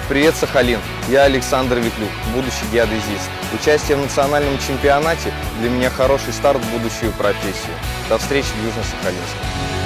Привет, Сахалин! Я Александр Ветлюк, будущий геодезист. Участие в национальном чемпионате для меня хороший старт в будущую профессию. До встречи в Южно-Сахалинске.